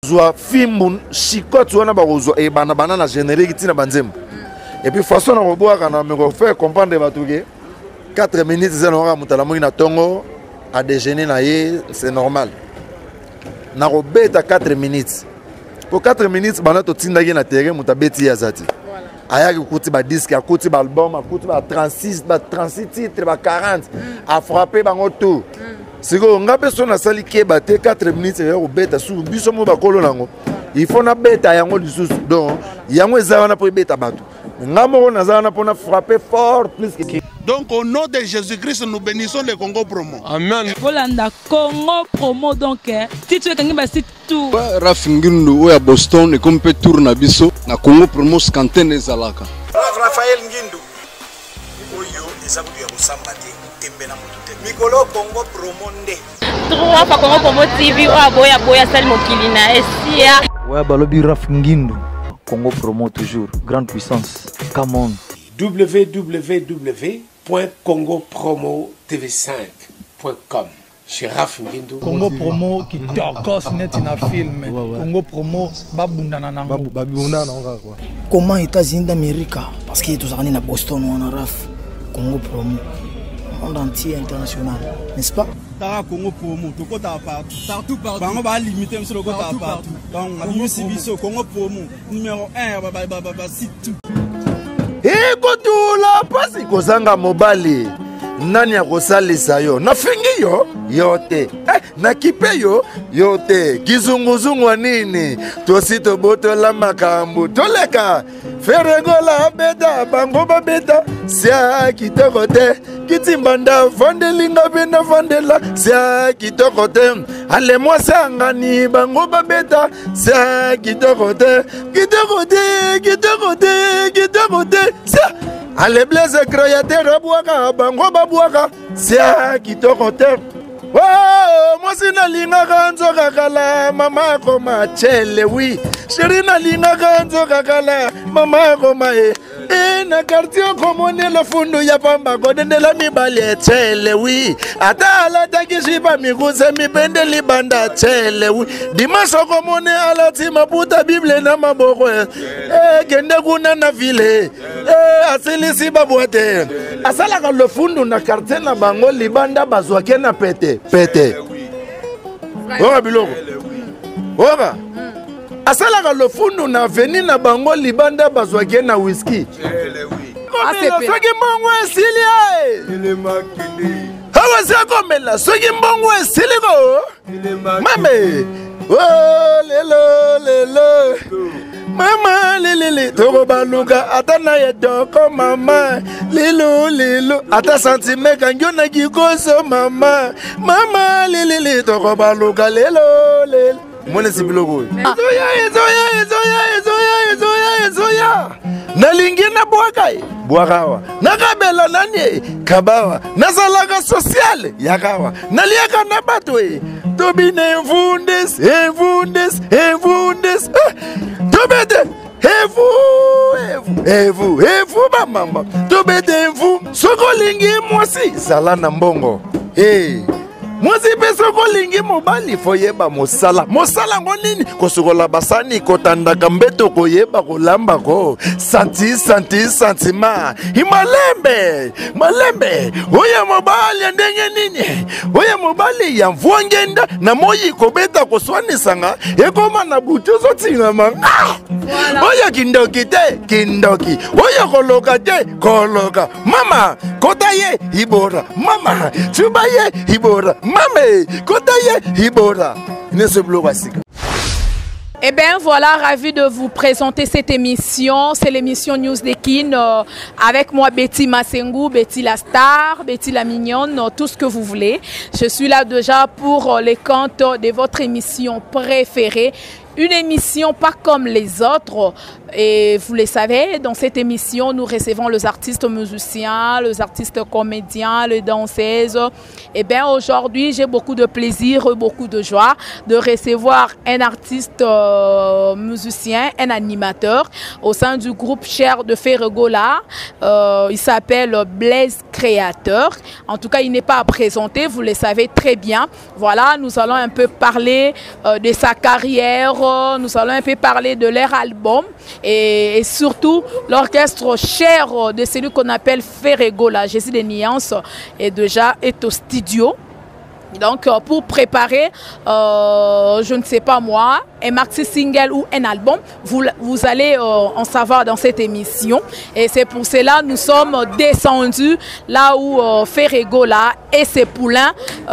Zoa film chicote wana ba kozwa e bana na générique tina banzembo. Et puis façon na roboa kana me faire comprendre batuke 4 minutes ça n'aura mutala mo na tongo à déjeuner na ye c'est normal. Na robeta 4 minutes. Pour 4 minutes bana to tinda na terrain mutabeti ya zati. Aya kuti ba disque, kuti ba album, kuti ba 36 titres, ba 40 a frapper bango tout. Siko nga personne na sali ke ba te 4 minutes ya robeta su biso mo ba kolo nango. Il faut na beta yango lisusu. Donc yango ezana na po beta batu. Nga mo na zana po na frapper fort plus que. Donc au nom de Jésus-Christ, nous bénissons le Congo Promo. Amen. Volanda Congo Promo donc si tu es quelqu'un bah c'est tout. Rafingindu oya Boston et comme peut tourner biso na Congo Promo scanten ezalaka. Raphaël Ngindu. Oyo ezabu ya bosambate tembe na mutute. Mikolo Congo Promo nde. Trois fois Congo Promo TV oya boya sali mokili na esia. Oya balobi Rafingindu. Congo Promo toujours grande puissance. Come on. www.congopromotv5.com. Chez Raf Ngindu. Congo Promo qui torcos net na film. Congo Promo babundana nango. Babundana nango quoi. Comment États-Unis d'Amérique parce que tous en Boston on a Raf Congo Promo. Monde entier international, n'est-ce pas? Tara Congo Promo, tout côté partout. Bango ba limiter sur le côté partout. Donc on a mis Sibiso Congo Promo numéro 1 c'est tout. Ekotula pasi kozanga mobali nani akosalisa yo nafingi yo te nakipe yo te kizunguzungu nini tosi tobotola makambo toleka feregola beta bango babeta sia kitoko te kitimbanda vandelinga bena vandela sia kitoko te ale mwasa ngani bango babeta sia kitoko te sia ale blaze créateur boaka bango baboaka sia kitoko te oh mwasi nalinga kanzo kakala mama koma chele wi shiri nalinga kanzo kakala mama koma na quartier komone la fundo ya pamba kodende la mibali chele wi atala takishiba miguze mipende libanda chele wi dimaso komone alati maputa bible na maboko kende kuna na vile asilisi baboate asala ka le fundo na quartier na bango libanda bazwake na pete oka biloko oka asala ka le fundo na veni na bango libanda bazwake na whisky soki mbongo esilia awa zakomela soki mbongo esiliko mame lelo mama lili toko baluka ata na yedoko mama lilu ata sentime kanjo na kikoso mama lili toko baluka lelo mone sibiloko ezoya nalingi na bwakawa nakabela nani kabawa nasalaka sociale yakawa naliaka na bato tobine evundes tobete evu bamama tobete evu sokolingi mwasi zala na mbongo mwasi pe sokolingi mobali foyeba mosala ngo nini kosokola basani kotandaka mbeto koyeba kolamba ko santima malembe oya mobali ndenge nini oya mobali ya mvongenda na moyi kobeta koswanisanga ekoma na butu zotingama oya kindoki oya koloka mama kota ye ibora mama chuba ye ibora mame kota ye ibora ne se bloque. Eh bien voilà, ravi de vous présenter cette émission. C'est l'émission News des Kin avec moi Betty Massengou, Betty la star, Betty la mignonne, tout ce que vous voulez. Je suis là déjà pour les comptes de votre émission préférée. Une émission pas comme les autres. Et vous le savez, dans cette émission, nous recevons les artistes musiciens, les artistes comédiens, les danseuses. Et bien aujourd'hui, j'ai beaucoup de plaisir, beaucoup de joie de recevoir un artiste musicien, un animateur au sein du groupe Cher de Ferregola. Il s'appelle Blaise Créateur. En tout cas, il n'est pas à présenter, vous le savez très bien. Voilà, nous allons un peu parler de sa carrière, l'orchestre, nous allons un peu parler de leur album et surtout l'orchestre cher de celui qu'on appelle Ferregola, Jésus des Nuances, est déjà au studio. Donc pour préparer, je ne sais pas moi, un maxi single ou un album, vous allez en savoir dans cette émission. Et c'est pour cela que nous sommes descendus là où Ferregola et ses poulains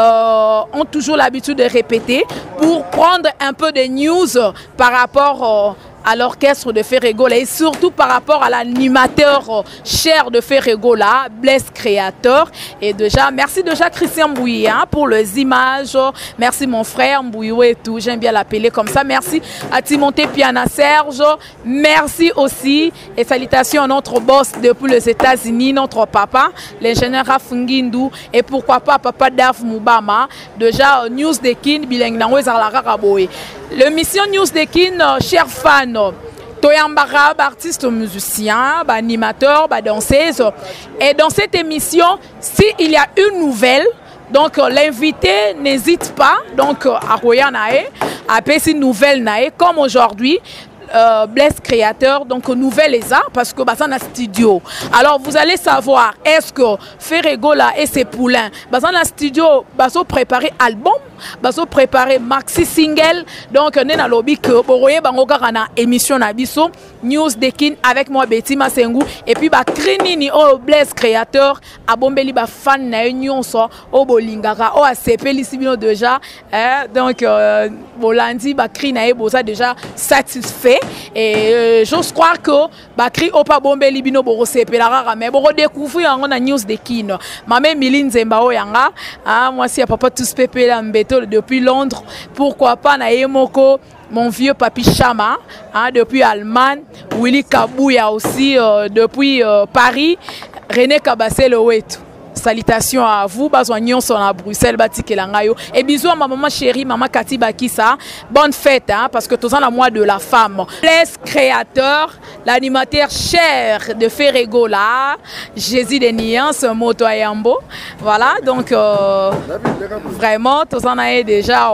ont toujours l'habitude de répéter pour prendre un peu de news par rapport à l'orchestre de Ferregola et surtout par rapport à l'animateur cher de Ferregola, Blaise Créateur. Et déjà, merci déjà Christian Mbouyi pour les images. Merci mon frère Mbouyi et tout, j'aime bien l'appeler comme ça. Merci à Timothée Piana Serge. Merci aussi et salutations à notre boss depuis les États-Unis, notre papa, l'ingénieur Rafungindu et pourquoi pas papa Daf Moubama. Déjà, News de Kin, Bilengnango et Zarlaraboé. Le mission News de Kin, chers fans, Toyambara, artiste musicien, animateur, danseuse. Et dans cette émission, s'il y a une nouvelle, donc l'invité n'hésite pas donc à Royanae, à passer une nouvelle nae, comme aujourd'hui. Blaise Créateur, donc nouvelle les arts parce que bah, ça na studio. Alors vous allez savoir est-ce que Ferregola et ses poulains bah, ça na studio bah, so préparer album, bah, so préparer maxi single. Donc on est dans lobby que boroye bango na émission na biso News de Kin avec moi Betty Masengu et puis bah Krinini au Blaise Créateur a bombeli bah fan na nyonso au bolingara au ACP sibino déjà donc bolandi bah Krina et boza déjà satisfait. Et j'ose croire que Bakri Opa Bombe Libino Boro Sepelara mais Boro découvrir en News de Kin. Maman Miline Zembao Yanga, moi si à papa tous pépé là mbéto depuis Londres, pourquoi pas na Yemoko mon vieux papi Chama depuis Allemagne, Willy Kabouya aussi depuis Paris, René Kabassel Owetu. Salutations à vous, Bazoignon sont à Bruxelles, Batikelangayo. Et bisous à ma maman chérie, maman Cathy Bakissa. Bonne fête, parce que tous en a mois de la femme. Blaise Créateur, l'animateur cher de Ferregola, Jésus des Nuances, Moto Ayambo. Voilà, donc vraiment, tous en a déjà.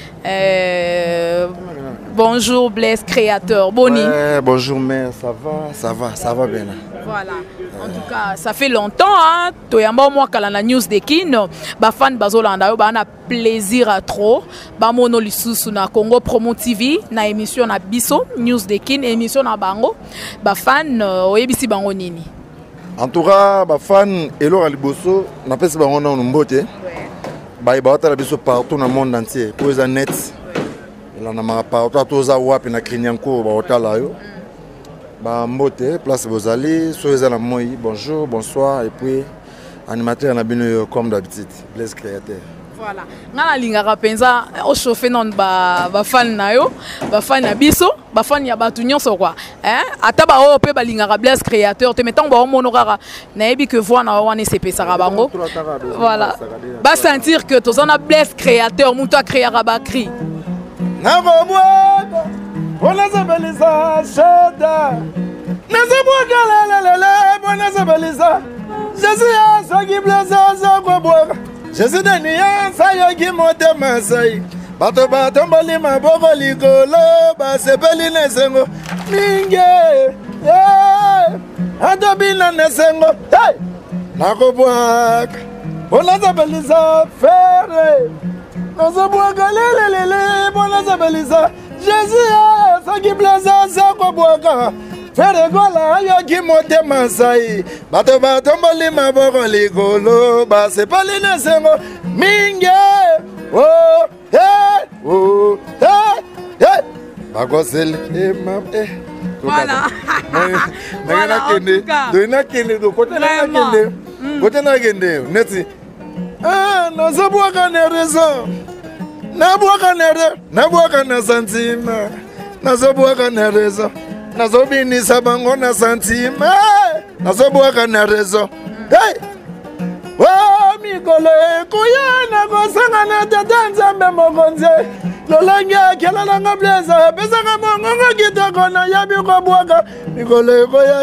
Bonjour Blaise Créateur, Boni. Ouais, bonjour mère, ça va bien. Voilà, en tout cas, ça fait longtemps, Toyamba moi quand la news de Kin, ba fan bazolanda, ba na plaisir à trop, ba mono lisusu na Congo Promo TV, na émission na biso, news de Kin, émission na bango, ba fan oyebisi bango nini. En tout cas, ba fan elo aliboso, na pesi bango na mbote. Ba ibata la biso partout dans le monde entier, pour les net. Là na ma partout tous a wapi na Kinyanko ba hotala yo. Ba mbote place Bozali, soyez la moi, bonjour, bonsoir et puis animateur na bino comme d'habitude, Blaise Créateur. Voilà. Ngana lingaka penza o chauffer non ba fan na yo, ba fan na biso, ba fan ya batu nyonso quoi. Ata ba o pe ba lingaka Blaise Créateur, te mettons ba monokaka na yebi que voix na wana CP Sarabango. Voilà. Ba sentir que tozana Blaise Créateur, muto a créer ba cri. Na bomwa on a zabelisa shada. Na zabwa la bona zabelisa. Jésus a qui Blaise za kwa boka. Jésus des Nuances a qui monte masai. Bato mbali maboko likolo ba sepeli nesengo. Minge. Adobina nesengo. Hey! Nako boka. On a zabelisa faire. Na zabwa lele bona zabelisa. Jésus a qui Blaise za kwa boka. Ferregola yo qui monte masai. Bato mbali maboko likolo ba sepeli nesengo. Minge. Oh, hey, oh, hey, hey. Bagosel, voilà. Voilà, en tout cas. Côté na kende, neti. Na zabwaka na raison. Na bwaka na sentiment. Na zabwaka na raison. Na zobini sabango na sentiment. Na zabwaka na raison. Hey! Oh, mikolo ekuyana kosangana tata nzambe mokonzi lolanga kelelanga Blaise pesaka mongongo kita moko na yabi kobwaka mikolo ekoya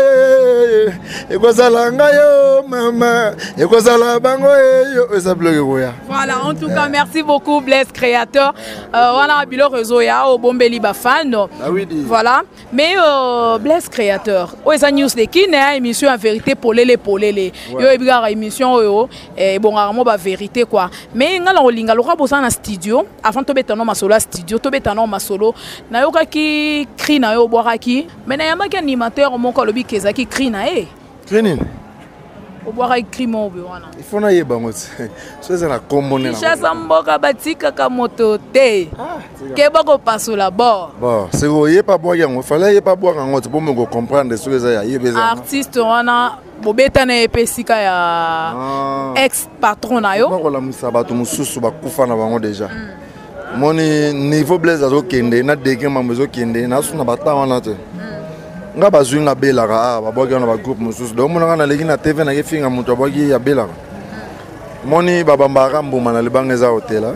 ekozala ngai yo mama ekozala bango yo eza bloke koya. Voilà, en tout cas, merci beaucoup Blaise Créateur. Voilà, bilo réseau ya au bombeli ba fan. Ah oui, voilà. Mais Blaise Créateur, eza news de qui né émission en vérité polele. Yo ebigara émission yo et bon rarement ba vérité quoi. Mais ngala olinga loka bosa na studio avant to betano masolo studio to betano masolo na yo ki cri na yo boiraki mais na yamaki animateur moko lobi kezaki cri na e. Cri au boire écrit mon wana. Il faut na yeba ngoti. So ça na combone na. Chasa mboka batika ka moto te. Ke bako passo la bord. Bon, c'est royé pas boire yango, fallait pas boire ngoti pour me comprendre ce que ça y yebeza. Artiste wana bobeta na epesika ya ex patron na yo. Ba la musaba to mususu ba kufa na bango déjà. Moni niveau Blaise azokende na dege mamezo kende na suna bata wana te. Nga bazwi nga belaka baboki na ba groupe mususu donc mona na leki na TV na kefinga mutu aboki ya belaka moni babambaka mbuma na libanga eza hôtel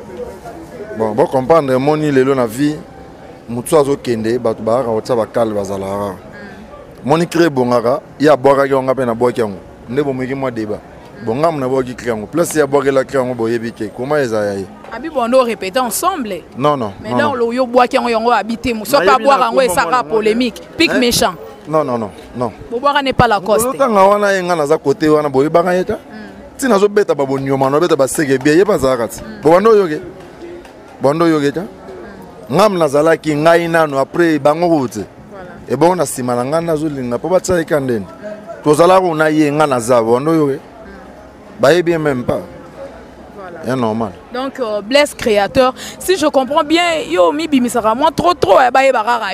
bon bo comprendre moni lelo na vie mutu azokende batu baraka otsa bakale bazalaka moni crée bongaka ya boka ki onga pe na boki yango nde bomeki mwa débat bonga mna boki crée yango place ya boki la crée yango boyebike comment eza yaye abi bondo répéter ensemble. Non. Mais là on yo bois qui ont habité mo so pas boire ngo et ça polémique pic méchant. Non. Bo boire n'est pas la cause. Tanga wana yenga na za côté wana boye banga yeta. Tina zo beta babo nyoma no beta ba sege bien yepa za kati. Bondo yoge ta. Ngam na zala ki ngai nanu après bango route. Et bon na simana ngana zo linga po ba tsai kandeni. To zala ko na yenga na za bondo yoge. Ba bien même pas. C'est normal. Donc Blaise Créateur, si je comprends bien, yo mi bimisaka moi trop baye barara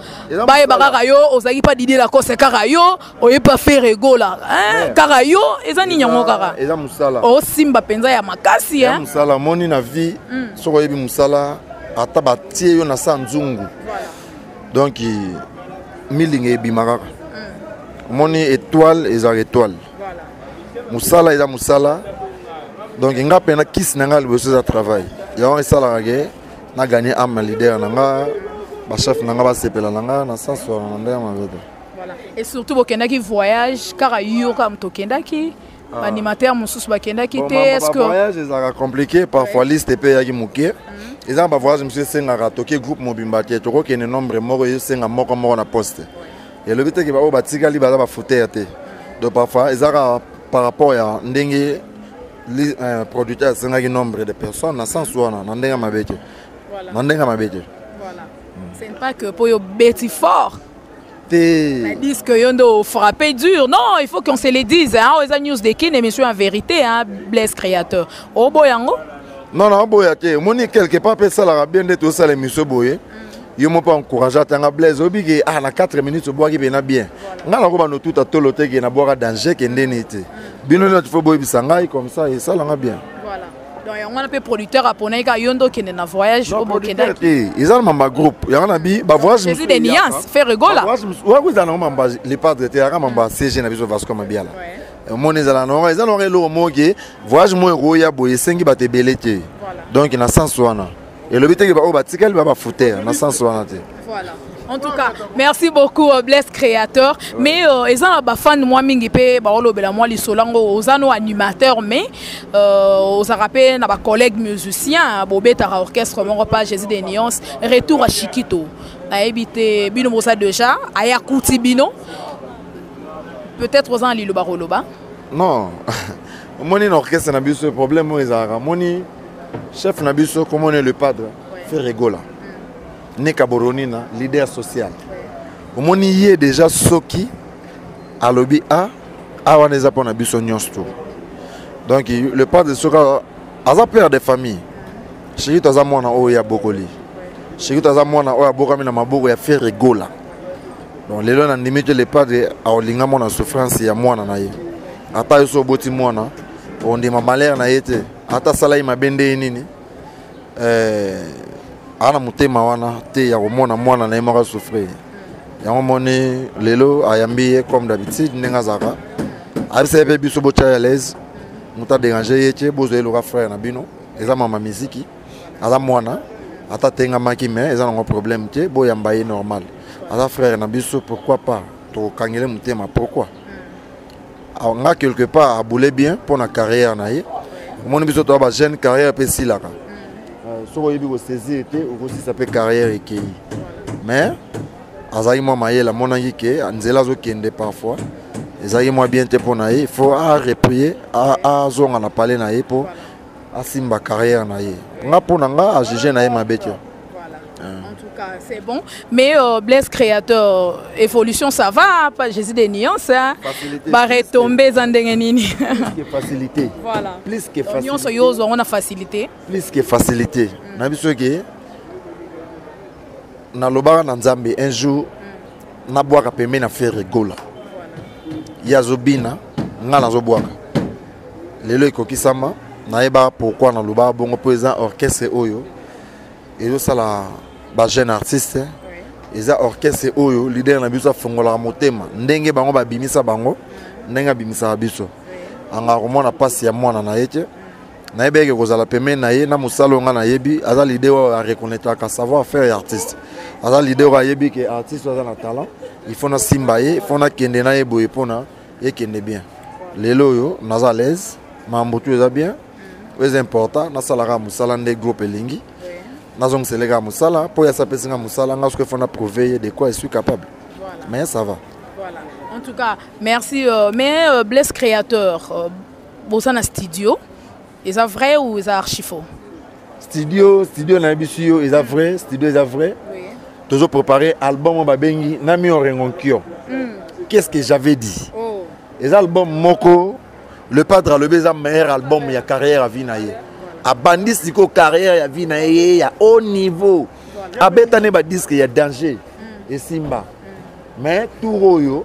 yo, ozaki pas d'idée la cause karayo, oye pas faire ego là, hein? Karayo, eza ni nyango kara. Eza musala. O simba penza ya makasi hein. Musala moni na vie, soko yebi musala ata batie yo na sanzungu. Donc milinge bimaka. Moni étoile eza étoile. Musala eza musala. Donc il y a un kiss na ngal besoin de travail. Il y a un salarié na gagné am leader na nga ba chef na nga ba sepela na nga na sens na ndaya mavedo. Voilà. Et surtout bo kenda ki voyage car yo kam to kenda ki animateur mususu ba kenda ki te est-ce que voyage est compliqué parfois liste pe ya ki muke. Ils ont ba voyage monsieur senga to ke groupe mobimba ke to ko kene nombre moko yo senga moko na poste. Et le but que ba o batika li ba fouter te. Donc parfois ils ont par rapport à ndenge les producteurs c'est un nombre de personnes na sans soin na ndenga mabeke voilà c'est pas que pour yo beti fort mais disent que yondo frapper dur non il faut qu'on se le dise hein aux news de qui émission en vérité hein Blaise Créateur au boyango non boyate moni quelque part peut ça la bien de tout ça l'émission boye yo mo pas encourager tanga Blaise obigi na 4 minutes bois qui bien bien ngala ko ba no tout à tolote qui na boire danger que ndenité bino il faut boire bisangai comme ça et ça langa bien voilà donc on a peu producteur japonais ka yondo qui na voyage au Burkina ils ont ma groupe il y en a bi ba voyage c'est des nuances faire rigola ouais vous en mamba les padres étaient à mamba CG na biso Vasco Mabia là mon ezala non ils ont le moge voyage mo roya boye sengi ba te belete donc na sens wana et le but est que ba batikal ba fouter na sens wana te voilà. En tout cas, merci beaucoup Blaise Créateur. Mais ils ont ba fan moi mingi pe ba olobela moi li solango aux animateurs mais aux rappelé na ba collègues musiciens bobeta orchestre mon repas Jésus des nuances retour à Chiquito. A évité bino mosa déjà aya kuti bino. Peut-être aux li loba loba. Non. Moni orchestre na biso problème mo ezara. Moni chef na biso comme on est le padre fait rigola. Neka Boronina, leader social. Au moni yé déjà soki à lobby a waneza pona biso nyonsto. Donc le père de soka aza père de famille. Chéri toza mwana oya bokoli. Chéri toza mwana oya bokami na maboko ya faire rigola. Donc lelo na limite le padre a olinga mona souffrance ya mwana na ye. Ata yoso boti mwana on dit ma malheur na yete. Ata salai mabende nini. Ana mutema wana te ya komona mwana na yemaka souffrir. Yango moni lelo ayambi comme d'habitude nenga zaka. Abise pe biso bocha à l'aise. Muta déranger yete bozo eloka frère na bino. Eza mama miziki. Aza mwana ata tenga maki mais ils ont un problème te boya mbaye normal ata frère na biso pourquoi pas to kangele mutema pourquoi nga quelque part a boulé bien pour la carrière naie mon biso to ba jeune carrière pe silaka so yebi ko saisir te aussi ça peut carrière et mais azali moi maye la monangi ke anzela zo kende parfois ezali moi bien te pour naie il faut à reprier à zonga na parler naie pour asimba carrière naie nga pona nga a juger naie mabetio. En tout cas, c'est bon. Mais Blaise Créateur, évolution, ça va. Pas Jésus des nuances. Hein? Bah, retomber dans des nini. Plus que facilité. Voilà. Plus que facilité. On a facilité. Plus que facilité. Na biso ke na lobara na Nzambe un jour na boaka pembe na faire rigola. Ya zobina nga na zo boaka. Lelo ekokisama na yeba pourquoi na lobara bongo présent orchestre oyo. Et ça la ba jeune artiste eza orchestre oyo leader na biso fongola motema ndenge bango ba bimisa bango ndenge bimisa biso anga komona passe ya mwana na yete na yebeke kozala peme na ye na musalo nga na yebi aza leader a reconnaître ka savoir faire artiste aza leader a yebi que artiste aza na talent il faut na simba ye il faut na kende na yebo epona et kende bien lelo yo naza à l'aise mambotu eza bien très important na salara musala ndé groupe elingi nazong selega musala pour ya sapesinga musala nga ce qu'il faut na prouver de quoi je suis capable. Voilà. Mais ça va. Voilà. En tout cas, merci mais Blaise Créateur bosana studio, est ça vrai ou est ça archi faux? Studio na biso est ça vrai, studio est ça vrai. Oui. Toujours préparé album babengi na mi orengonkio. Qu'est-ce que j'avais dit? Oh. Les albums moko le padre le beza meilleur album ya carrière à vinaye. A bandit siko carrière ya vie na ye ya haut niveau a betane ba disque ya danger et simba mais tout royo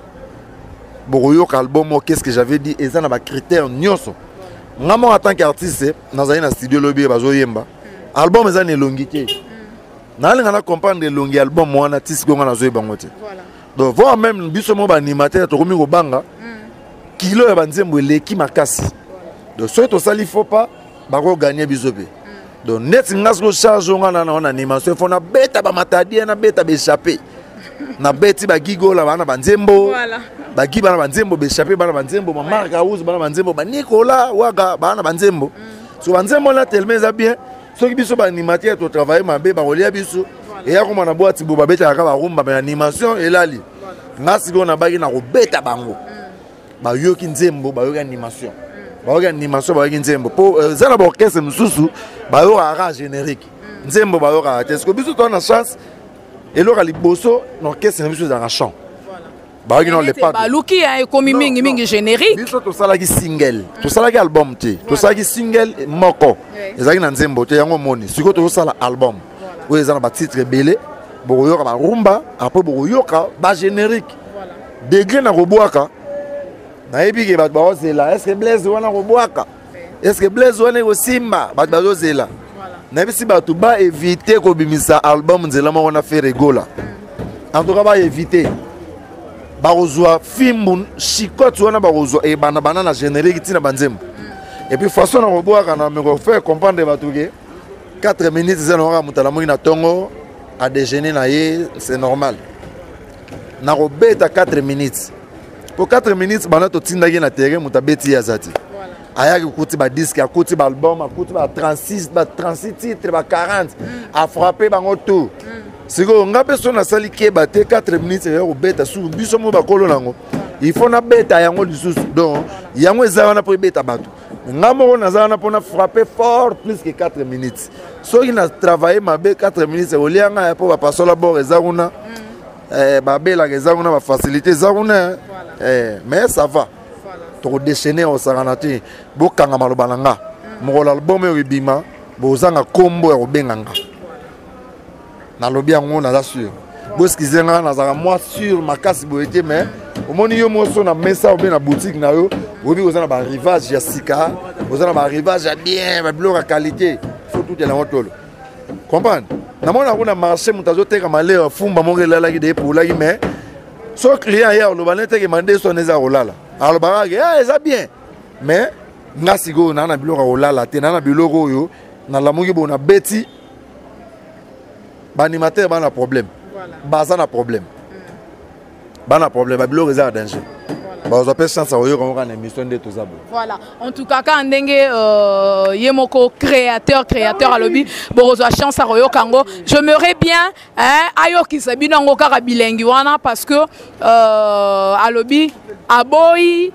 boyo album qu'est-ce que j'avais dit et ça na ba critères nyoso ngamo en tant qu'artiste nazali na studio lobby bazo yemba album ça ne longité na linga na comprendre longi album wana tisiko ngana zo bangote donc voir même biso mo ba animateur to komi ko banga kilo ya banzembo leki makasi donc soit to sali faut pas bako gagner bisope donc net ngasko charge ngana na animation fona beta ba matadi na beta be échapper na beti ba gigola bana banzembo ba giba na banzembo be échapper bana banzembo ma marka uzu bana banzembo ba Nicolas waga bana banzembo so banzembo na tellement ça bien so ki biso ba animateur to travailler mabe ba rolia biso et ya koma na boîte bo ba beta ka ba rumba ba animation elali ngasi go na baki na ko beta bango ba yoki nzembo ba yoki animation ba animation ba nzembo po zala ba orchestre mususu ba yo ara générique nzembo ba yo ara est-ce que biso to na chance et lo liboso na orchestre na biso za chant ba yo le pas ba luki a komi mingi générique biso to sala ki single to sala ki album te to sala ki single moko ezaki na nzembo te yango moni siko to sala album ou ezana ba titre belé bo yo ba rumba après bo yo ba générique degré na roboaka na yebi ke bat ba ozela est-ce que Blaise wana roboaka est-ce que Blaise wana ko simba bat ba ozela na yebi si ba to ba éviter ko bimisa album nzela mo wana faire rigola en tout cas ba éviter ba ozwa film chicote wana ba ozwa e bana na générique tina banzembo et puis façon na roboaka na me ko faire comprendre ba to ke 4 minutes za na mutala mo ina tongo à déjeuner na ye c'est normal na robeta 4 minutes. Pour 4 minutes, bana to tindaki na terrain mutabeti ya zati. Aya kuti ba disque, akuti ba album, akuti ba 36 titres, ba 40 a frapper bango tout. Siko nga peso na sali ke bate 4 minutes ya robeta su biso mo ba kolo nango. Il faut na beta yango lisusu. Donc yango eza wana po beta bato. Nga mo na za wana po na frapper fort plus que 4 minutes. So il a travaillé ma 4 minutes o lianga po ba pasola bo eza una. Babela gezanguna ba facilité zanguna mais ça va to déchaîner au saranati bokanga maloba nanga mo l'album e bima bozanga kombo ya obenganga na lobi yango na sûr boski zenga na zanga moi sur makasi boete mais omoni yo moso na mesa obe na boutique na yo obi ozana ba rivage ya sika ozana ba rivage ya bien ba bloc à qualité faut tout la motolo comprendre na mona kuna marché mutazoteka maleo fumba mongelala ki de pour la mais so client hier lo banete ke mande so neza rolala alors barage eza bien mais ngasigo na biloko rolala te na biloko yo na lamuki bona beti Animateur, il y a un problème. Baza un problème. Bana problème, il y a un danger. Vous avez chance à voir une émission de tout ça. Voilà. En tout cas, quand on est yemoko créateur à lobby, vous avez chance à voir Kango. J'aimerais bien ayo qui sabi nango kara bilingue wana parce que à lobby à boy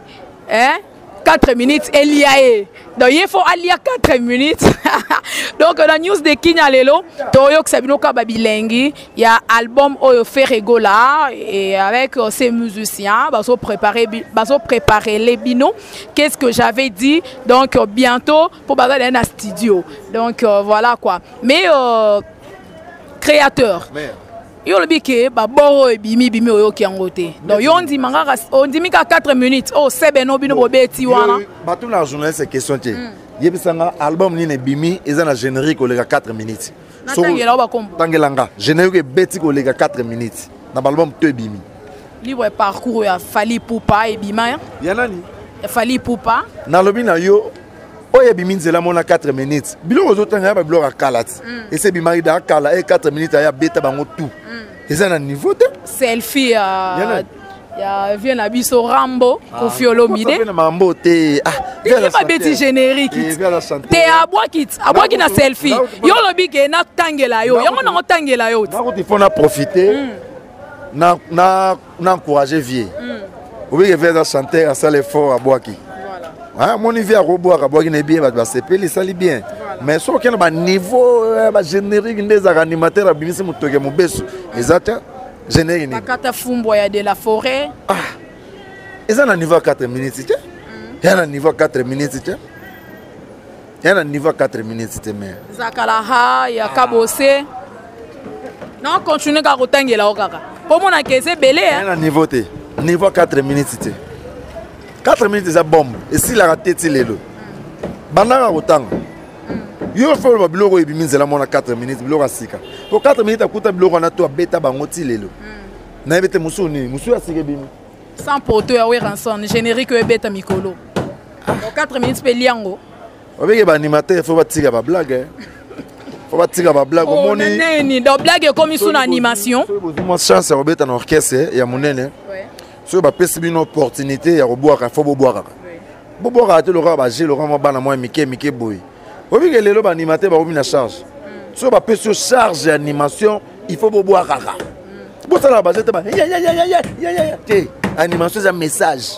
4 minutes Eliae. Donc il faut aller à 4 minutes. Donc la news de Kenya lelo, toyo sabino ka babilengi, il y a album Oyo Ferrego là et avec ces musiciens, baso préparer les binos. Qu'est-ce que j'avais dit? Donc bientôt pour baser dans un studio. Donc voilà quoi. Mais créateur. Yo le bike ba boro bimi oyo ki angote. Donc yo on dit 4 minutes. Oh c'est beno bino bobeti wana. Ba tout la journée c'est question tie. Yebisanga album ni ne bimi eza na générique olega 4 minutes. So tangela ba kombo. Tangelanga générique beti olega 4 minutes. Na album te bimi. Libre parcours ya Fally Ipupa et bima. Ya nani? Fally Ipupa. Na lobi na yo oye bimi nzela mona 4 minutes. Bilo ozotanga ba blog akalat. Et c'est bimari da kala et 4 minutes ya beta bango tout. Et ça, un niveau de selfie. Il y a vient à biso Rambo, Kofi Olomide. Il y a pas petit générique. T'es à bois qui na selfie. Yo lobi ke na tangela yo. Yo na tangela yo. Il faut en profiter. Na encourager vieux. Oui, il va chanter à ça l'effort à Boaki. Voilà. Mon niveau à Robois à Boaki n'est bien, va se payer ça bien. Mais sur quel niveau générique des animateurs à Bimisi Mutoge Mubesu. Exact. Générique. Bakata Fumbo ya de la forêt. Ah. Et ça, on a un niveau à 4 minutes. Il y a un niveau à 4 minutes. Il y a un niveau à 4 minutes. Zakalaha, il y a Kabose. Non, continue à rotanger là. Pour mon accueil, c'est belé. Il y a un niveau à 4 minutes. 4 minutes, c'est bombe. Et si la raté, c'est le. Bandara rotang. Yo faut le bloc et bimi zela mona 4 minutes bloc asika. Pour 4 minutes akuta bloc na to beta bangoti lelo. Na bete musu ni musu asike bimi. Sans porteur we ranson générique e beta mikolo. Pour 4 minutes pe liango. Obeke ba animateur faut ba tiga ba blague. Faut ba tiga ba blague oh, moni. Neni donc blague comme une animation. Moi chance à beta na orchestre ya monene. Ouais. So ba pesi bino opportunité ya boire faut boire. Boire te le raba j'ai le rama bana moi mike boy. Oui, que les animateurs vont venir à charge. Si on va payer sur charge d'animation, il faut boire rara. Pour ça, la base, c'est animation, c'est un message.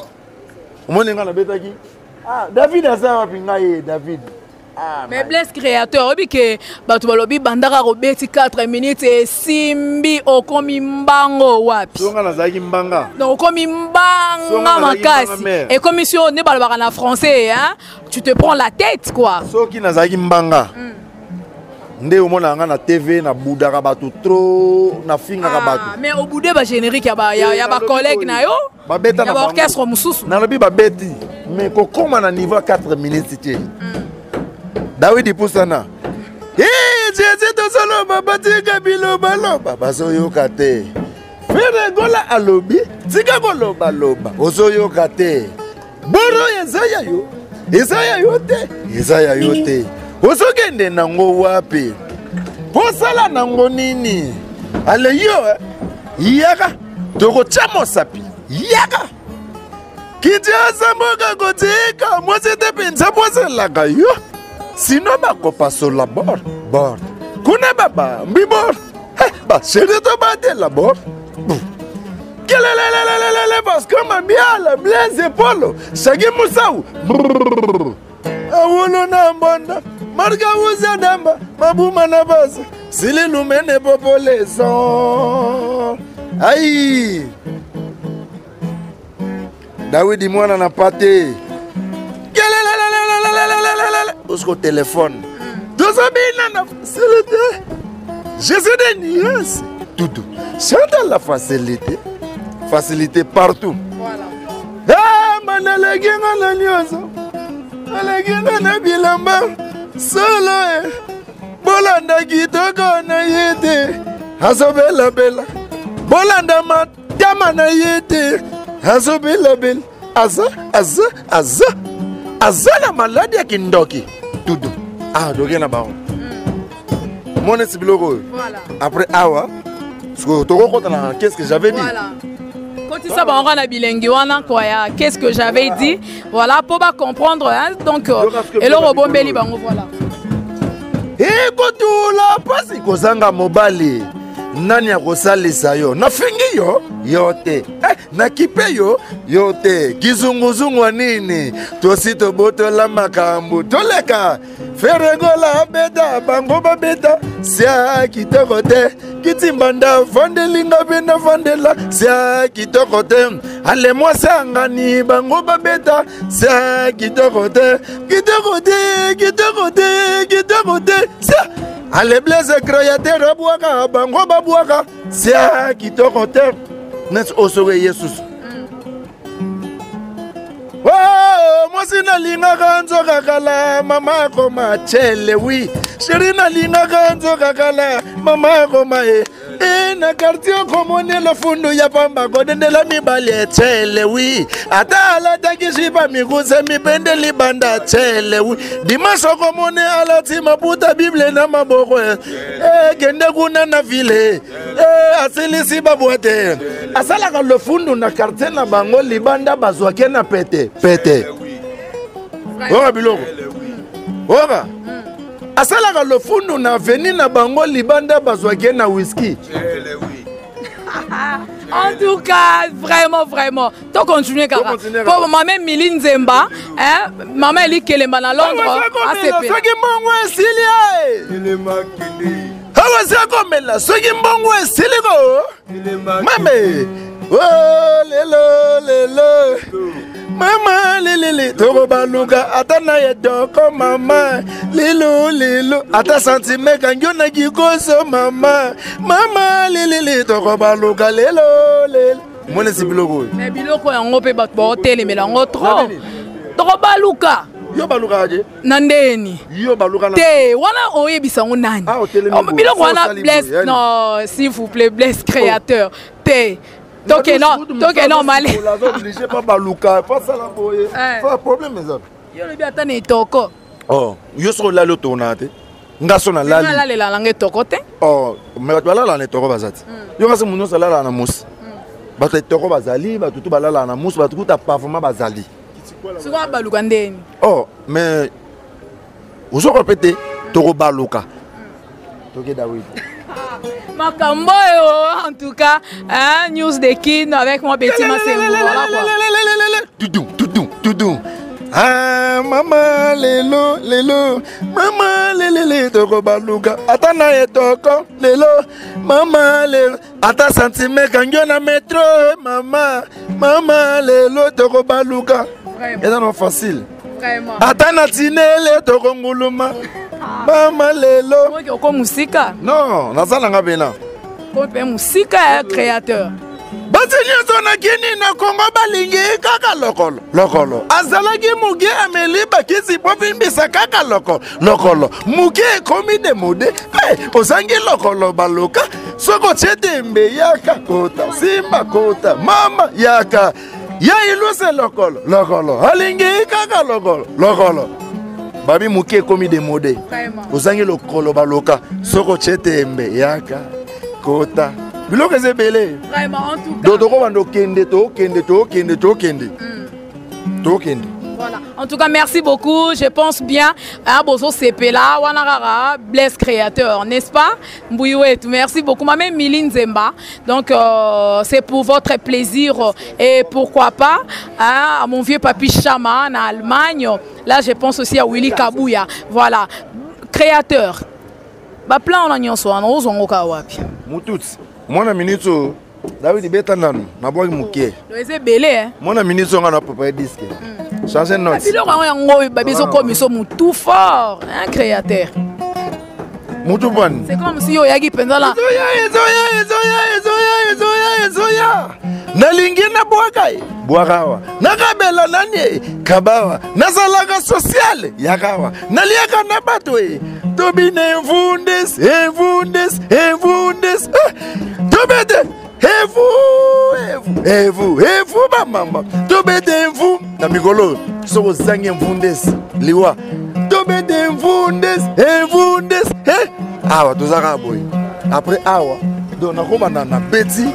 David a ça, David. Mais Blaise créateur, oui que Batubalobi Bandara Robeti 4 minutes et Simbi Okomi Mbango wapi. Donc Okomi Mbanga makasi. Et comme si on est en français, hein, tu te prends la tête quoi. So qui nazaki Mbanga. Nde omona nga na TV na boudara batu trop na finga batu. Mais au bout de ba générique ya ba collègue na yo. Ba beta na orchestre mususu. Na lobi ba beti. Mais ko koma na niveau 4 minutes c'était. David Poussana. Jésus to solo baba tika biloba loba bazoyoka te. Fere gola alobi tika goloba loba ozoyoka te. Boro Yesaya yo. Yesaya yo te. Osokende nango wapi? Posala nango nini? Ale yo yaka toko chamo sapi. Yaka. Kijaza moka kotika mwese pensa posela gayo. Sinon bako paso la bord. Kuna baba mbibor. Ba chérie to bate la bord. Kelelelelelele parce que ma bien la Blaise Polo. Sagi Musau. Awolo na mbonda. Marga uza damba. Mabuma na base. Sili lumene popole son. Aïe. David mwana na pate. Au téléphone. Jésus de nuances. Tout. Chante la facilité. Facilité partout. Voilà. Ah, manalegenga na nyonso. Alegenga na bilamba. Solo bolanda kitoko na yete. Azobela bela. Bolanda matama na yete. Azobela bela. Aza. Azana maladi ya kindoki. Tudo. Ah, doge na bao. Mon est biloko. Voilà. Après awa, qu'est-ce que j'avais dit? Voilà. Quand tu sais on a bilingue quoi, qu'est-ce que j'avais dit? Voilà pour pas comprendre hein? Donc et le robot beli bango voilà. Et kotula pasi kozanga mobali. Nani akosalisa yo nafingi yo te nakipe yo te kizunguzungu nini tosi tobotola makambo toleka feregola beta bango babeta sia kitoko te kitimbanda vandelinga bena vandela sia kitoko te ale mwasi angani bango babeta sia kitoko te sia ale blaze créateur boaka bango baboaka sia kitoko te nes osowe yesus mwasi nalingaka nzoka kala mama koma chele wi sheri nalingaka nzoka kala mama koma na quartier komone le fundu ya pamba kodendela mibali chele wi ata alataki shipa mikuze mipende libanda chele wi dimasho komone alati maputa bible na maboko kende kuna na vile asilisi babote asalaka le fundu na quartier na bango libanda bazwake na pete oka biloko oka asalaka le fundu na veni na bango libanda bazwake na whisky. En tout cas, vraiment. Tu continues, Kara. Pour maman Miline Zemba, hein, maman Eli Kelema à Londres, ACP. Mama lili toko baluka atana yedoko mama lilu ata sentime kanjo na kikoso mama lili toko baluka lelo mone si biloko mais biloko yango pe bato ba hotel mais yango trop toko baluka yo baluka aje nandeni yo baluka na te wana oyebisa ngo nani biloko wana bless non s'il vous plaît bless créateur te donc non mal. Obligé pas baluka, pas ça la boye. Pas problème ça. Yo le biata ne toko. Oh, yo so la lo tonate. Ngaso na la. La le la langue toko te. Oh, mais bala la ne toko bazati. Yo ngase munyo sala la na mus. Ba te toko bazali, ba tutu bala la na mus, ba tutu ta parfum bazali. Souvent baluka ndeni. Oh, mais vous aurez répété toko baluka. Toke David. Makambo en tout cas, hein, News de Kin avec moi Betty Masengou. Voilà quoi. Tudum. Ah mama lelo. Mama lele toko baluka. Atana etoko lelo. Mama lelo. Ata sentime kanjo na metro mama. Mama lelo toko baluka. Et non facile. Vraiment. Atana tinele toko nguluma. Mama lelo. Moi qui musika. Non, nazala ngabena. Ko pe musika créateur. Batenye zona kini na Kongo balingi kaka lokolo. Azalaki muge ameli bakisi pofimbisa kaka lokolo. Muge komi de mode. Osangi lokolo baluka. Soko chetembe yaka kota. Simba kota. Mama yaka. Ya iluse lokolo. Alingi kaka lokolo. Babi muke komi de mode. Osangi lokolo baloka. Soko chetembe yaka kota. Biloko zebele. Vraiment en tout cas. Dodoko bando kende to kende. Voilà. En tout cas, merci beaucoup. Je pense bien à Bozo Sepela, Wanarara, Bless Créateur, n'est-ce pas? Mbouiouet, merci beaucoup. Ma mère Miline Zemba. Donc, c'est pour votre plaisir. Et pourquoi pas, à mon vieux papy Chama en Allemagne. Là, je pense aussi à Willy Kabouya. Voilà. Créateur. Bah, plan on a n'y en soit. On a on kawapi. Moutoutsi. Moi, na minute. David beta nanu. Na boy mukie. C'est belé, hein? Moi, na minute on a préparé disque. Changer note. C'est tout fort, un créateur. C'est comme si Oyagi Pendala. Nalingi na Bwakawa. Nakabela nani Kabawa. Nazalaga social Yakawa. Naliaka na batwe. Tobine evundes. Tobete. Evu mama. Tobete evu na mikolo. Soko zange evundes liwa. Tobete evundes. awa tozaka boy après awa donc nakoma na beti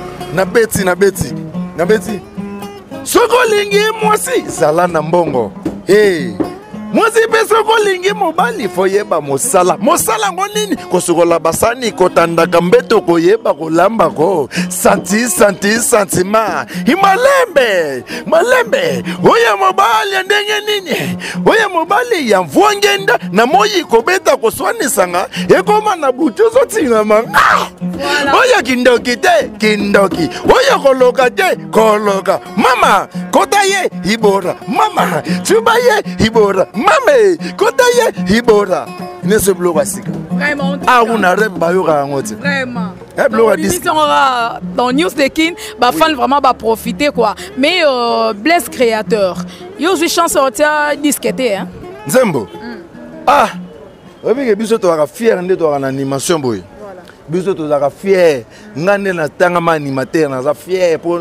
soko lingi mwasi zala na mbongo mwasi mpe soko lingi mobali foyeba mosala ngo nini kosukola basani kotandaka mbeto koyeba kolamba ko santima malembe oya mobali ndenge nini oya mobali ya mvwangenda na moyi kobeta koswanisanga ekoma na butu zotingama oya kindoki oya koloka mama kota ye hibora mama chuba ye hibora mame kota ye hibora ne se bloque asika vraiment una remba yo ka ngoti vraiment dans News de Kin ba fan vraiment ba profiter quoi mais Blaise créateur yo suis chance sortir disqueté hein Nzembo obi biso to ka fier nde to ka animation boy biso to ka fier ngane na tanga ma animateur na za fier pour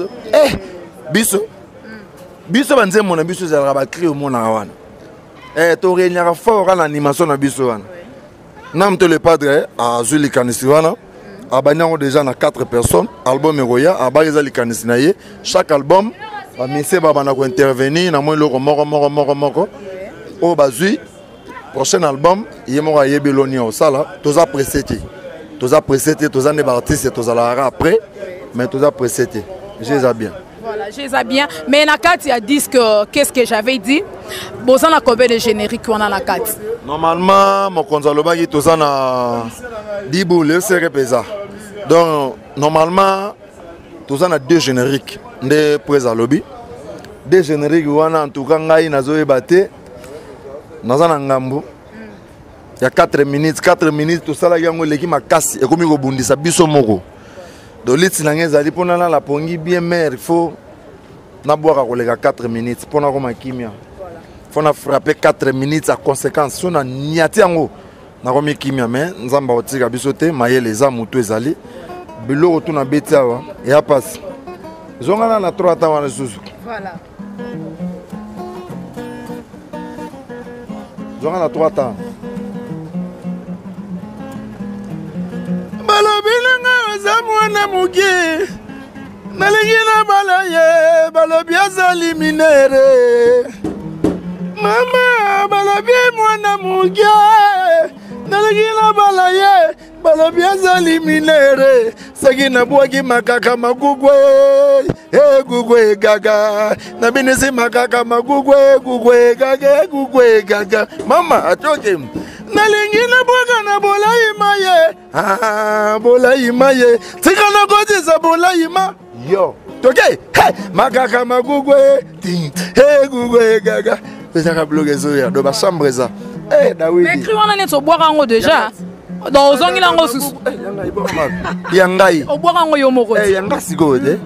biso banzembo na biso za ba créer mo na wana to renyaka fort en animation na biso wana namto le padre a Zuli Kanisiwana abanyango déjà na 4 personnes album Eroya abariza likanisi na ye chaque album ba mise ba bana ko intervenir na mo loko moko o bazui prochain album yemo ya yebeloni au sala toza preseté toza ne artiste toza la après mais toza preseté j'ai bien. Voilà, j'ai ça bien. Mais na carte, il y a dit que qu'est-ce que j'avais dit. Bon, ça a combien de génériques qu'on a la carte? Normalement, mon consolaba qui tout ça na 10 boules, c'est pesa. Donc normalement, tout ça na 2 génériques de presa lobby. 2 génériques wana en tout cas ngai nazo ebate. Naza na ngambu. Il y a 4 minutes tout ça la yango leki makasi ekomi ko bundisa biso moko. Donc l'it zali pona la pongi bien mère il faut na boire kolega 4 minutes pona ko makimia. Faut na frapper 4 minutes à conséquence so na niati yango na ko mikimia mais nzamba otika biso te mayele za mutu ezali biloko tuna beti awa ya passe. Zongana na 3 temps wana susu. Voilà. Zongana 3 temps. Balobilanga za mwana muke nalingina balaye balobiaza liminere mama balobi mwana muke nalingina balaye balobiaza liminere sagina bwaki makaka magugwe gugwe gaga na binisi makaka magugwe gaga mama atoke nalingina bwaga na bolaima ye bolaima ye tikana kodisa bolaima yo toke makaka magugwe gugwe gaga pesa blogue zoya do ba chambre za Dawidi mais on en est au boire en déjà dans ozongi lango susu yangai au boire en yo moko yanga sigode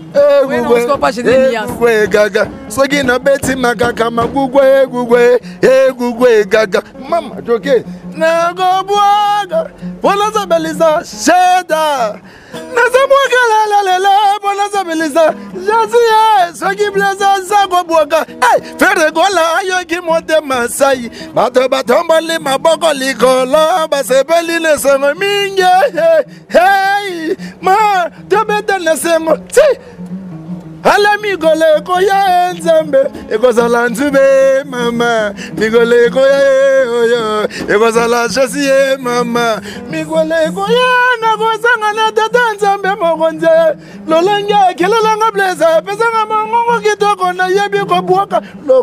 gugwe gaga soki na beti makaka magugwe gugwe gaga mama toke na go bwaga bona zabeliza sheda na zabwaga la bona zabeliza jazi soki blaza za go bwaga fere gola ayo ki mote masai batomba le maboko likolo basebeli ne sengo minge hey ma tobeta ne sengo ala migole ko ya nzambe ekozala nzube mama migole ko ya oyo ekozala chasi mama migole ko ya na kozanga na tata nzambe mokonze lolenge kelelanga bleza pesanga mongongo kitoko na yebi ko bwaka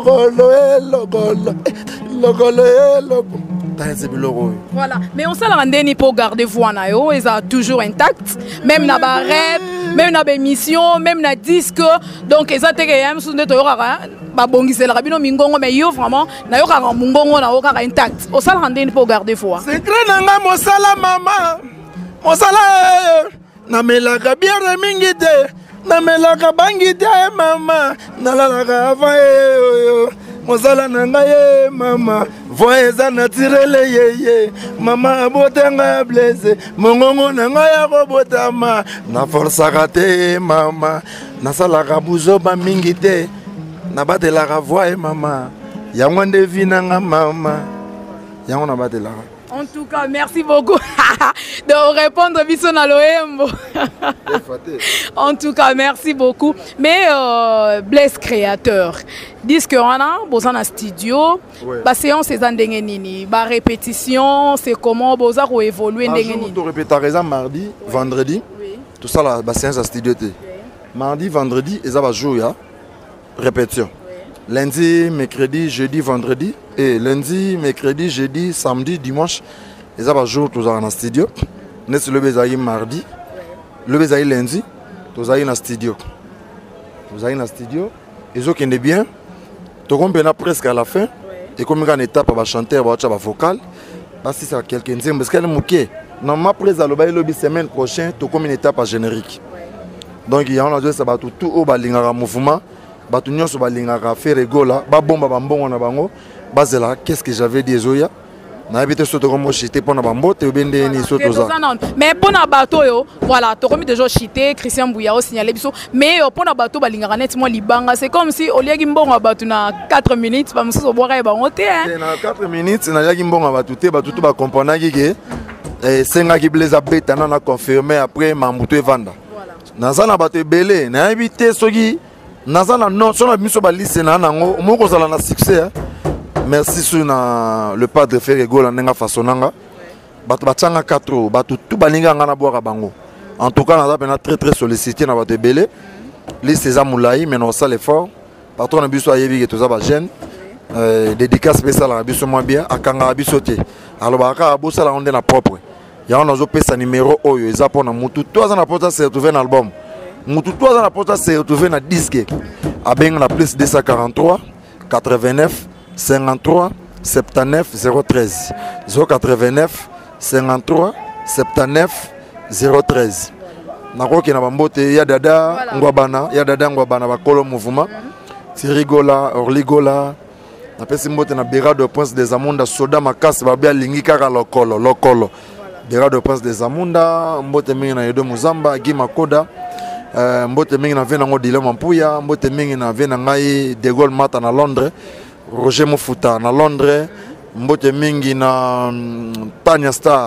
lokolo voilà, mais on s'est rendu pour garder voix na yo, ils sont toujours intacts, même na ba rap, même na ba émission, même na disque, donc ils ont été même sous de toyora ba bongise la rabino mingongo mais yo vraiment na yo ka mungongo na yo ka intact. On s'est rendu pour garder voix. C'est très nanga mosala mama. Mosala na melaka biere mingite, na melaka bangite mama, na la ka va yo. Mosala nanga ye mama voyeza naturele ye mama botenga blesse mongongo nanga ya robotama na force kate mama na sala ka buzo ba mingi te na batela ka voix mama yango nde vinanga mama yango na batela. En tout cas merci beaucoup. de répondre biso na loembo. En tout cas, merci beaucoup. Mais Blaise Créateur, disent que on a besoin d'un studio. La séance c'est en nini, la répétition c'est comment besoin pour évoluer nini. On répète raison mardi, vendredi. Tout ça la séance à studio. Mardi, vendredi, et ça va jouer répétition. Lundi, mercredi, jeudi, vendredi. Et lundi, mercredi, jeudi, samedi, dimanche. Et ça va jouer tous dans le studio. Nous sommes le Bézaï mardi. Le Bézaï lundi. Tous dans le studio. Tous dans le studio. Et ceux qui sont bien. Tout le monde presque à la fin. Et comme il y a une étape à chanter, à vocal. Parce que c'est quelqu'un qui dit parce qu'elle est moquée. Normalement, après la semaine prochaine, tout comme une étape à générique. Donc il y a un autre ça va tout au balingara mouvement. Batunyo so balingara faire rigola, ba bomba bambongo na bango. Bazela qu'est-ce que j'avais dit Zoya? Na habité soto comme chité pour na bambo te bende ni soto za. Mais pour na bateau yo, voilà, to comme déjà chité Christian Bouya signalé biso, mais pour na bateau balingara net moi libanga, c'est comme si au lieu gimbongo batu na 4 minutes ba muso boire ba ngote hein. Na 4 minutes na ya gimbongo batu te batu ba comprendre que senga ki Blaise beta na confirmer après mamuto vanda. Nazana bato belé na invité soki nazana non sona biso ba liste na nango moko sala na succès. Merci sur le padre Ferrego la nenga fasonanga bato batanga 4 bato tout balinga ngana boaka bango. En tout cas naza pena très sollicité na bato belé liste za moulai mais non ça l'effort patron na biso ayebi que toza ba jeune dédicace spéciale na biso moi bien akanga biso te alors baka bosa la onde na propre. Il y a un numéro oyo eza pona mutu to za na porta se retrouver na album mutu to za na porta se retrouver na disque abeng na plus 243 89 53 79 013 089 53 79 013 nakoki na bambote ya dada ngwabana bakolo mouvement Tirigola Orligola na pesi mbote na Bera de Prince des Amunda soda makasi babia lingi kaka lokolo Bera de Prince des Amunda, mbote mingi na Edo Muzamba, Gima Koda, mbote mingi na vena ngo Dilema Mpuya, mbote mingi na vena ngai De Gaulle Mata na Londres, Roger Mofuta na Londres, mbote mingi na Tanya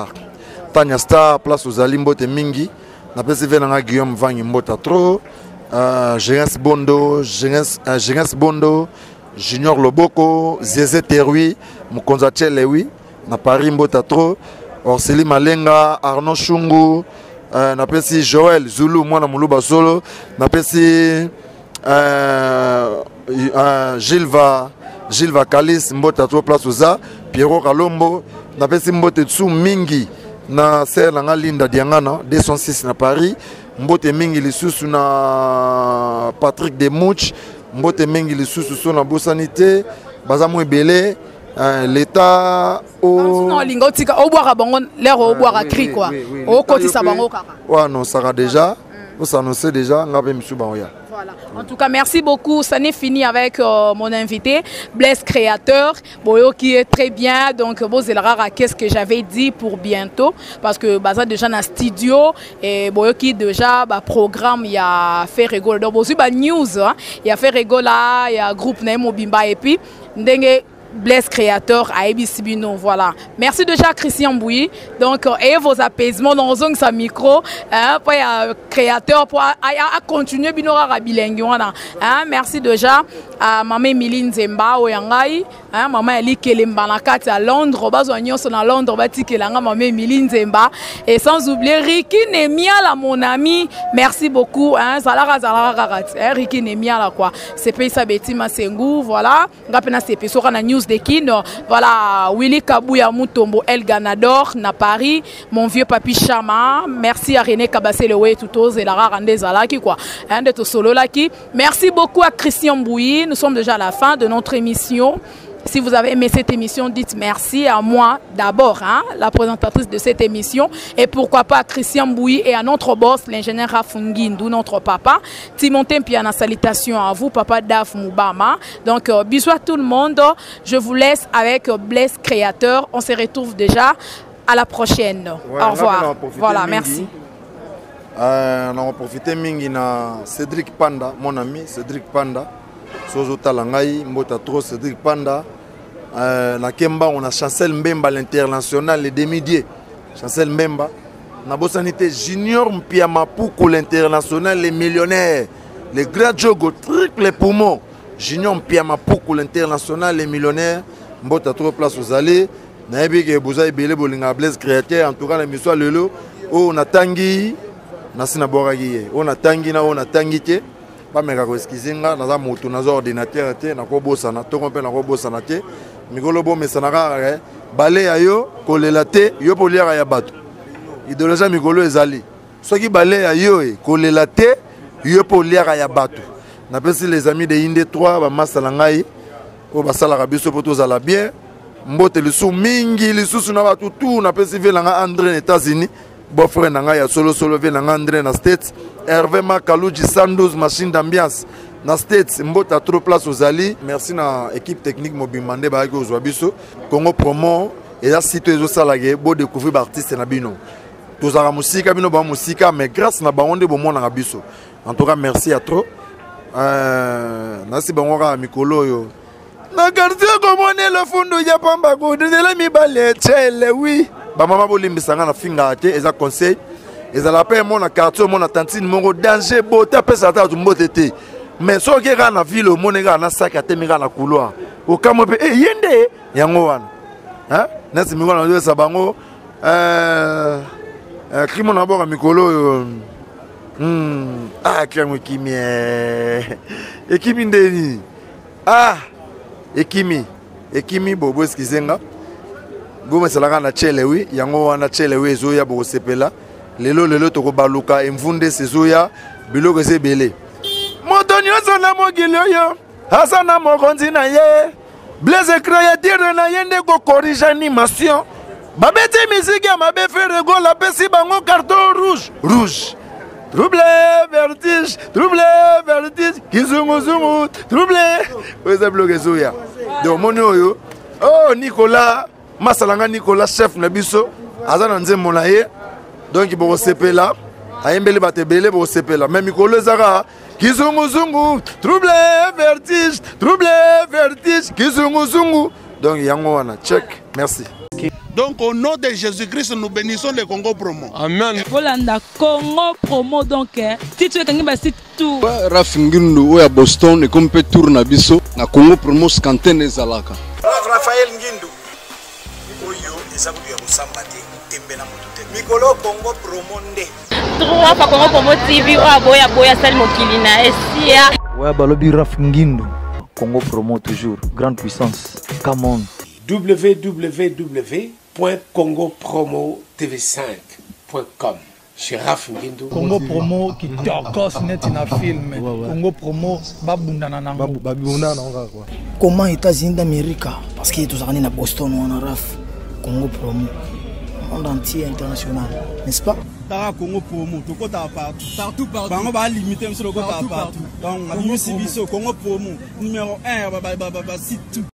Star, place Ozali mbote mingi, na pesi vena nga Guillaume Vangi mbota tro, Jeunesse Bondo, Junior Loboko, Zézé Terui, Mukonza Tchelewi, na Paris mbota tro, Orseli Malenga, Arnaud Chungu, napesi Joël Zulu, mwana muluba solo, napesi Gilles Vakalis, mbota to place oza, Pierrot Kalombo, napesi mbote tsu mingi na ser na Linda Diangana 206 na Paris, mbote mingi lisusu na Patrick Demouch, mbote mingi lisusu so na Bosanité, baza mo ebele. L'État au lingo tika au boire bango l'air au boire cri quoi au côté ça bango kaka ouais non ça déjà on s'annonce déjà ngabe monsieur Baoya. Voilà. En tout cas, merci beaucoup. Ça n'est fini avec mon invité, Blaise Créateur, Boyo qui est très bien. Donc, Bozelara, qu'est-ce que j'avais dit pour bientôt? Parce que Baza déjà dans le studio et Boyo qui déjà programme, il y a fait rigoler. Donc, Bozu news, il y a fait rigoler, il y a groupe Nemo Bimba et puis Ndenge. Blaise Créateur à Ebisibino, voilà. Merci déjà Christian Bouy. Donc, et vos apaisements dans un micro, pour Créateur pour continuer binora rabilengi wana. Merci déjà à maman Emiline Zemba Oyangai, maman Eli Kelemba na kati à Londres, bazo nyonso na Londres bati kelanga maman Emiline Zemba et sans oublier Ricky Nemia là mon ami. Merci beaucoup Zalara Ricky Nemia là quoi. C'est Pesa Betty Masengu, voilà. Ngapena c'est Pesora na news de Kin, voilà, Willy Kabouya Moutombo El Ganador na Paris, mon vieux papi Chama, merci à René Kabasselewe Toutos et Lara Rande Zalaki quoi, de tout solo laki. Merci beaucoup à Christian Bouy, nous sommes déjà à la fin de notre émission. Si vous avez aimé cette émission, dites merci à moi d'abord, la présentatrice de cette émission, et pourquoi pas à Christian Bouy et à notre boss, l'ingénieur Rafungindou, notre papa. Timothée Piana, salutations à vous, papa Daf Moubama. Donc, bisous à tout le monde. Je vous laisse avec Blaise Créateur. On se retrouve déjà à la prochaine. Ouais, au revoir. Voilà, merci. On a profité mingi na Cédric Panda, mon ami Cédric Panda. Sozo Talangai, Mbota Tro, Cédric Panda. Na Kemba, on a Chancel Mbemba, l'international, les demi-diés. Chancel Mbemba. Nabosanité Junior Mpiamapuku, l'international, les millionnaires. Les grands jogos, triple poumons. Junior Mpiamapuku, l'international, les millionnaires. Mbota trop place aux allées. Naebi ke boza ibele bolinga Blaise créateur. En tout cas, l'émission lelo. Oh, on a tangi. Nasina boragi. On a tangi na on a tangi te. Pas mega ko eskizinga. Naza moto naza ordinateur te. Nako bosa na to kompe nako bosa na te. Mikolo bo mesanaka. Balé ayo kolela te. Yo poliara ya bato. Idéologie mikolo ezali. Soki balé ayo kolela te. Yo poliara ya bato. Napesi les amis de Inde 3 ba masala ngai. O basala kabiso poto zala bien. Mbote lisu mingi lisu na batu tout na pesi velanga André aux États-Unis. Bon frère nanga ya solo velanga André na States. Hervé Makaluji 112 machine d'ambiance na States. Mbote a trop place aux Ali. Merci na équipe technique mobimande ba ko zwa biso. Congo Promo et la site ezo salage bo découvrir ba artiste na bino. Tozara musika bino ba musika mais grâce na ba onde bo mona biso. En tout cas merci à trop. Nasi bangoka mikolo yo. Na quartier comme le fond ya pamba ko de la mi balé oui. Ba mama bolimbisanga na finga te eza conseil. Eza la paix mon na quartier mon na tantine mon danger bota pesa ta tu mbotete. Mais so ke na ville mon nga na sac atemira na couloir. O kamo pe yende yango wana. Hein? Nasi mi wana yo sabango krimo na boka mikolo yo. Ah, kremo kimi. Ekimi ndeni. Ah, Ekimi bobo eskizenga. Goma salaka na chelewi, yango wana chelewi ezoya bo sepela. Lelo toko baluka emvunde sezoya biloko sebele. Moto nyoso na mogilo yo. Hasana mokonzi na ye. Blaise créateur na yende ko corrige animation. Babete musique ya mabe faire go la pesi bango carton rouge. Trouble, vertige, kizungu, trouble. Vous avez bloqué Zoya. Donc, mon yo, oh, Nicolas, Masalanga Nicolas, chef Nabiso, Azan Nzem Monaye, donc il faut se là. Ayembele Batebele pour se là. Même Nicolas Zara, kizungu, trouble, vertige, kizungu. Donc, Yangoana, check, merci. Donc au nom de Jésus-Christ, nous bénissons le Congo Promo. Amen. Volanda Congo Promo donc si tu es quelqu'un bah si tout. Rafingindu oya Boston et comme peut tourner biso na Congo Promo scanten ezalaka. Raphaël Ngindu. Oyo ezaku ya kusamba te tembe na moto te. Mikolo Congo Promo nde. Trois fois Congo Promo TV oya boya sali mokili na esia. Ouais balobi Rafingindu. Congo Promo toujours grande puissance. Come on. www.congopromotv5.com chez Raf Ngindu. Congo Promo qui torcos net na film. Congo Promo babundana nango. Babundana nango quoi. Comment États-Unis d'Amérique parce que tous en Boston on a Raf Congo Promo. Monde entier international, n'est-ce pas? Tara Congo Promo, tout côté partout. Bango ba limiter sur le côté partout. Donc, on a Congo Promo numéro 1 site tout.